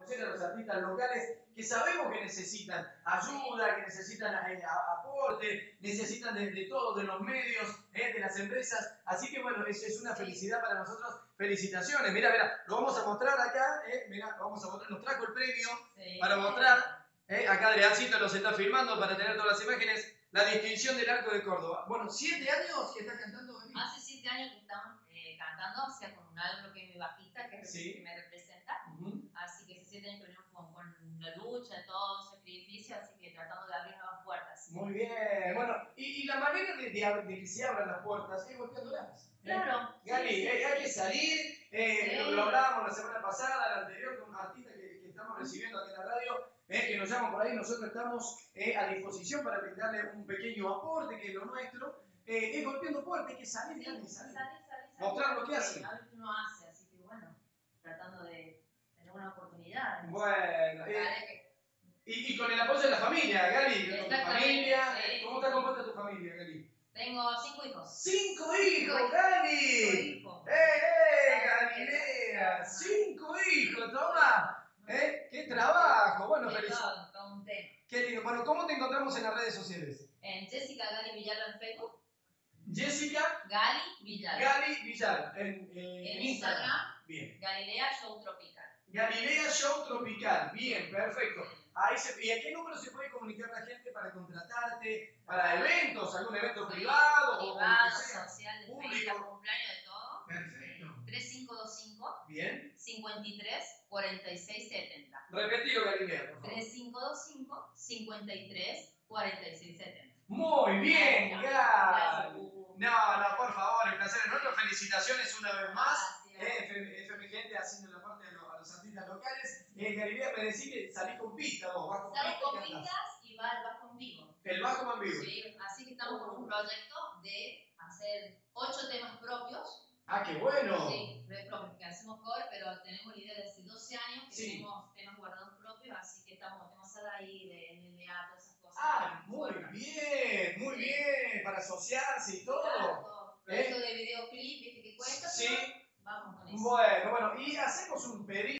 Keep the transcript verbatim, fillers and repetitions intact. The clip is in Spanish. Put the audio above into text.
reconocer a los artistas locales que sabemos que necesitan ayuda, que necesitan eh, aporte, necesitan de, de todo, de los medios, eh, de las empresas. Así que bueno, es, es una felicidad para nosotros. Felicitaciones. Mira, mira, lo vamos a mostrar acá. Eh, mira, lo vamos a mostrar. Nos trajo el premio sí. para mostrar. Eh, acá Adriancito nos está filmando para tener todas las imágenes. La distinción del Arco de Córdoba. Bueno, ¿siete años que estás cantando? Hace siete años que estamos eh, cantando, o sea, con un álbum que es mi bajista, que, sí. que me representa. Uh-huh. Así que hace siete años que venimos con, con la lucha, todo sacrificio, así que tratando de abrir nuevas puertas. Muy bien. Bueno, y, y la manera de, de, de que se abran las puertas es golpeándolas. Claro. ¿Eh? Gali, sí, sí, eh, hay sí. que salir. Eh, sí. lo, lo hablábamos la semana pasada, la anterior, con un artista que, que estamos recibiendo aquí en la radio. Eh, que nos llaman por ahí, nosotros estamos eh, a disposición para brindarle un pequeño aporte, que es lo nuestro, eh, es golpeando puertas, hay que salir, sí, salir, salir, salir, salir, mostrar lo que hace. A ver qué uno hace, así que bueno, tratando de tener una oportunidad. ¿no? Bueno, eh, y, y con el apoyo de la familia, Gali, con tu familia, sí, ¿cómo está compuesta tu familia, Gali? Tengo cinco hijos. ¡Cinco hijos, Gali! Cinco hijos. ¡Eh, eh, Galilea! ¡Cinco hijos, toma! ¿Eh? ¡Qué trabajo! Bueno, felicidades. Qué lindo. Bueno, ¿cómo te encontramos en las redes sociales? En Jessica Gali Villalba en Facebook. Jessica Gali Villalba. Gali Villalba. En, eh, en Instagram. Instagram. Bien. Galilea Show Tropical. Galilea Show Tropical. Bien, perfecto. Ahí se, ¿y a qué número se puede comunicar la gente para contratarte? ¿Para eventos? ¿Algún evento sí, privado? Privado, o social, de público. feria, cumpleaños, de todo. Perfecto. tres cinco dos cinco. Bien. cincuenta y tres, cuarenta y seis, setenta. Repetido, Galilea, por favor. tres cinco dos cinco, cincuenta y tres, cuarenta y seis, setenta. Muy bien, Gal. No, no, por favor, el placer es nuestro. Felicitaciones una vez más. Eh, F M Gente haciendo la parte de los, a los artistas locales. Eh, Galilea, me decís que salís con pista vos, vas con Salís pista. con pistas y vas, vas con vivo. El bajo en vivo. Sí, así que estamos con un proyecto de hacer ocho temas propios. Ah, qué bueno. Sí, propios, que hacemos cover, pero tenemos la idea de hace doce años que sí. tenemos temas guardados propios, así que estamos, tenemos a ahí de N B A, todas esas cosas. Ah, muy bien, muy sí. bien, para asociarse y todo. Claro, todo. Proyecto ¿Eh? de videoclip, viste que cuesta, sí. Vamos con eso. Bueno, bueno, y hacemos un pedido.